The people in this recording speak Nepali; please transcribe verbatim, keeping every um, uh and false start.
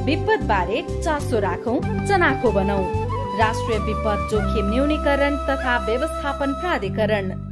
विपद बारे चासो राखौं, चनाखो बनाऊ। राष्ट्रिय विपद जोखिम न्यूनीकरण तथा व्यवस्थापन प्राधिकरण।